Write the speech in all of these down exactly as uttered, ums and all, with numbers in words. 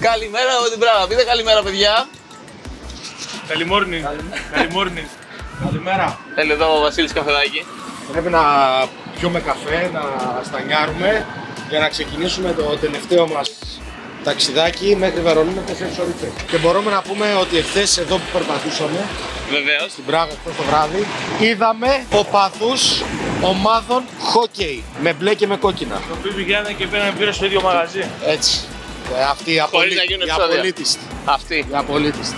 Καλημέρα από την Πράγα. Πείτε καλημέρα, παιδιά. Καλημόρνη. Καλημόρνη. Καλημέρα. Θέλει εδώ ο Βασίλης καφεδάκι. Πρέπει να πιούμε καφέ, να στανιάρουμε για να ξεκινήσουμε το τελευταίο μας ταξιδάκι μέχρι Βερολίνο τέσσερις ώρες. Και μπορούμε να πούμε ότι εχθές εδώ που περπατούσαμε, Βεβαίως. στην Πράγα χθες το βράδυ, είδαμε οπαδούς ομάδων χόκεϊ με μπλε και με κόκκινα. Το οποίο πηγαίνανε και πήραν πήρα στο ίδιο μαγαζί. Έτσι. Ε, αυτή η Χωρίς να απολύ... γίνουν η επεισόδια. απολύτιστη. Αυτή. Η απολύτιστη.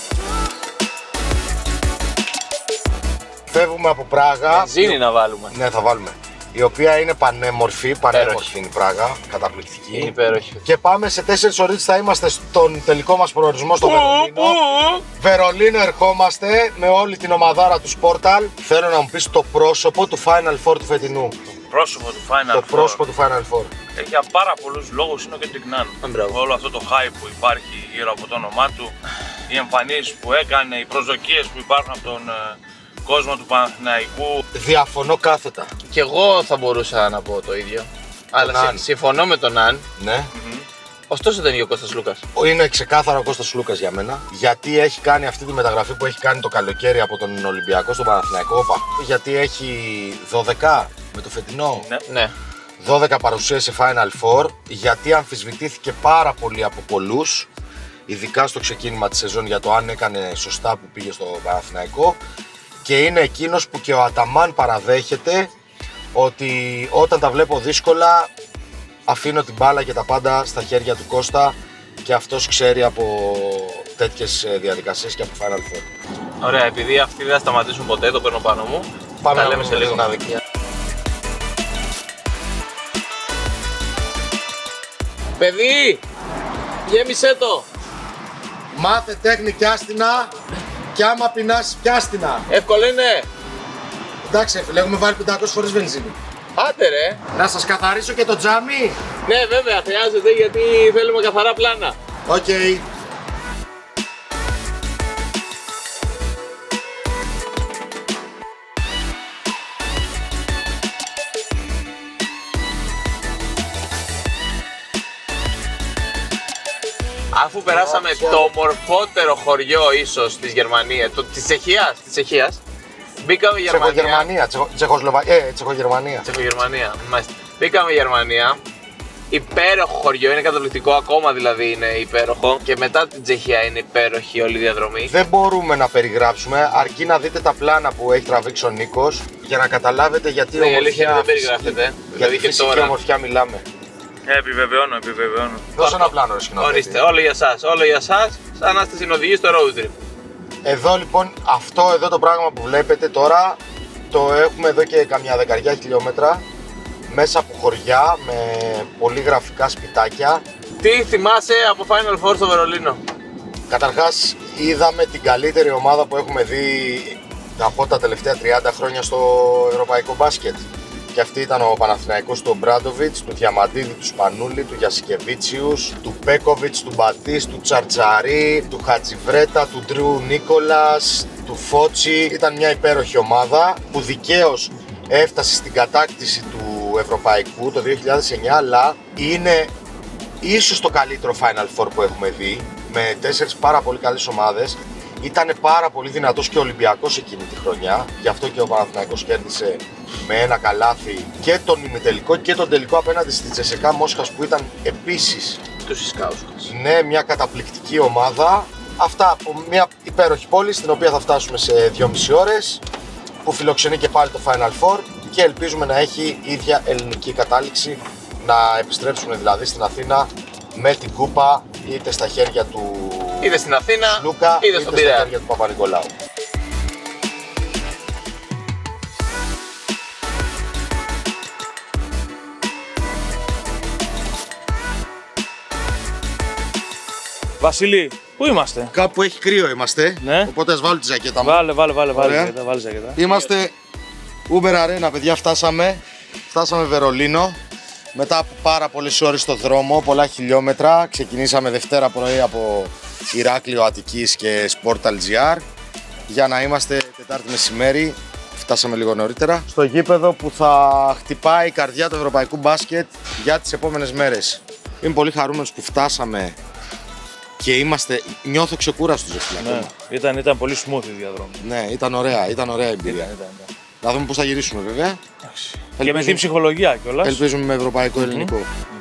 Φεύγουμε από Πράγα. Ζήνη να βάλουμε. Ναι, θα βάλουμε. Η οποία είναι πανέμορφη, πανέμορφη είναι η Πράγα, καταπληκτική. Είναι υπέροχη. Και πάμε σε τέσσερις ώρες, θα είμαστε στον τελικό μας προορισμό στο Βερολίνο. Βερολίνο ερχόμαστε με όλη την ομαδάρα του Sportal. Θέλω να μου πεις το πρόσωπο του Final Four του φετινού. Το πρόσωπο του Final Το Four. πρόσωπο του Final Four. Ε, για πάρα πολλούς λόγους είναι ο Kendrick Nunn. Όλο αυτό το hype που υπάρχει γύρω από το όνομά του, οι εμφανίσεις που έκανε, οι προσδοκίες που υπάρχουν από τον ε, κόσμο του Παναθηναϊκού. Διαφωνώ κάθετα. Και εγώ θα μπορούσα να πω το ίδιο. Αλλά Ναν. συ- συμφωνώ με τον Αν. Ναι. Mm-hmm. Ωστόσο δεν είναι ο Κώστας Λούκας. Είναι ξεκάθαρο ο Κώστας Λούκας για μένα. Γιατί έχει κάνει αυτή τη μεταγραφή που έχει κάνει το καλοκαίρι από τον Ολυμπιακό στον Παναθηναϊκό. Όπα. Γιατί έχει δώδεκα με το φετινό. Ναι. Ναι. δώδεκα παρουσίες σε Final Four, γιατί αμφισβητήθηκε πάρα πολύ από πολλούς, ειδικά στο ξεκίνημα της σεζόν, για το αν έκανε σωστά που πήγε στο Παναθηναϊκό, και είναι εκείνος που και ο Αταμάν παραδέχεται ότι όταν τα βλέπω δύσκολα αφήνω την μπάλα και τα πάντα στα χέρια του Κώστα, και αυτός ξέρει από τέτοιες διαδικασίες και από Final Four. Ωραία, επειδή αυτοί δεν θα σταματήσουν ποτέ, το παίρνω πάνω μου. Πάμε Τα να λέμε δούμε σε λίγο. να δείχνει. Παιδί! Γέμισέ το! Μάθε τέχνη κι άστινα, και άμα πεινάσει πιάστινα. Εύκολο είναι! Εντάξει, φίλε, έχουμε βάλει πεντακόσιες φορές βενζίνη. Άντε ρε! Να σας καθαρίσω και το τζάμι. Ναι, βέβαια, χρειάζεται γιατί θέλουμε καθαρά πλάνα. Οκ. Okay. Αφού περάσαμε Ωραία. το μορφότερο χωριό ίσως της Γερμανίας, το, της Τσεχίας, της Τσεχίας, μπήκαμε Γερμανία. Τσεχογερμανία, Τσεχο, Τσεχοσλοβακία, ε, Τσεχογερμανία. Τσεχογερμανία, μάλιστα. Μπήκαμε Γερμανία, υπέροχο χωριό, είναι καταπληκτικό, ακόμα δηλαδή είναι υπέροχο, και μετά την Τσεχία είναι υπέροχη όλη η διαδρομή. Δεν μπορούμε να περιγράψουμε, αρκεί να δείτε τα πλάνα που έχει τραβήξει ο Νίκος για να καταλάβετε γιατί Ναι, η αλήθεια είναι ομορφιά, δεν περιγράφεται. για Δηλαδή τη και φυσική τώρα. ομορφιά μιλάμε. Ε, επιβεβαιώνω, επιβεβαιώνω. Δώσε ένα πλάνο, ρε σκηνοθέτη. Ορίστε, όλο για σας, όλο για σας, σαν να είστε συνοδηγοί στο road trip. Εδώ λοιπόν, αυτό εδώ το πράγμα που βλέπετε τώρα, το έχουμε εδώ και καμιά δεκαριά χιλιόμετρα, μέσα από χωριά, με πολύ γραφικά σπιτάκια. Τι θυμάσαι από Final Four στο Βερολίνο? Καταρχάς, είδαμε την καλύτερη ομάδα που έχουμε δει από τα τελευταία τριάντα χρόνια στο ευρωπαϊκό μπάσκετ. Και αυτή ήταν ο Παναθηναϊκός του Ομπράντοβιτς, του Διαμαντίδη, του Σπανούλη, του Γιασικεβίτσιους, του Πέκοβιτς, του Μπατής, του Τσαρτζαρί, του Χατζιβρέτα, του Ντρου Νίκολας, του Φότσι. Ήταν μια υπέροχη ομάδα που δικαίως έφτασε στην κατάκτηση του ευρωπαϊκού το δύο χιλιάδες εννιά, αλλά είναι ίσως το καλύτερο Final Four που έχουμε δει, με τέσσερις πάρα πολύ καλές ομάδες. Ήταν πάρα πολύ δυνατός και ο Ολυμπιακός εκείνη τη χρονιά, γι' αυτό και ο Παναθηναϊκός κέρδισε με ένα καλάθι και τον ημιτελικό και τον τελικό απέναντι στη Τσεσεκά Μόσχας, που ήταν επίσης, Τους Ισκάουσkas. ναι, μια καταπληκτική ομάδα. Αυτά από μια υπέροχη πόλη στην οποία θα φτάσουμε σε δυόμιση ώρες, που φιλοξενεί και πάλι το Final Four, και ελπίζουμε να έχει ίδια ελληνική κατάληξη, να επιστρέψουμε δηλαδή στην Αθήνα με την κούπα είτε στα χέρια του Είτε στην Αθήνα, Λούκα, είτε είτε στον στα Πειραιά. χέρια του Παπα-Νικολάου. Βασίλη, πού είμαστε? Κάπου έχει κρύο είμαστε, Ναι. οπότε ας βάλω τη ζακέτα μου. Βάλε, βάλε, βάλε, βάλε Ωραία. ζακέτα, βάλε ζακέτα. Είμαστε Uber Arena, παιδιά, φτάσαμε. Φτάσαμε Βερολίνο. Μετά από πάρα πολλές ώρες στο δρόμο, πολλά χιλιόμετρα. Ξεκινήσαμε Δευτέρα πρωί από Ηράκλειο Αττικής και Sportal τζι αρ για να είμαστε Τετάρτη μεσημέρι. Φτάσαμε λίγο νωρίτερα στο γήπεδο που θα χτυπάει η καρδιά του ευρωπαϊκού μπάσκετ για τις επόμενες μέρες. Είμαι πολύ χαρούμενος που φτάσαμε Και είμαστε, νιώθω ξεκούραστος ρε φίλε. Ναι, ήταν, ήταν πολύ smooth η διαδρομή. Ναι, ήταν ωραία, ήταν ωραία εμπειρία. Ήταν, ήταν, ήταν. Θα δούμε πώς θα γυρίσουμε βέβαια. Και με την ψυχολογία κιόλας. Ελπίζουμε με ευρωπαϊκό ελληνικό.